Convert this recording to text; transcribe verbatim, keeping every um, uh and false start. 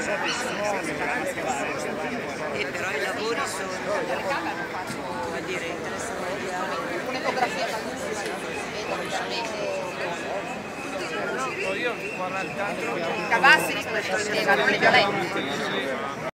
E però i lavori sono, a dire, interessanti. Un'ecografia io quaranta anni Cavassi di questo spiegano le violenze.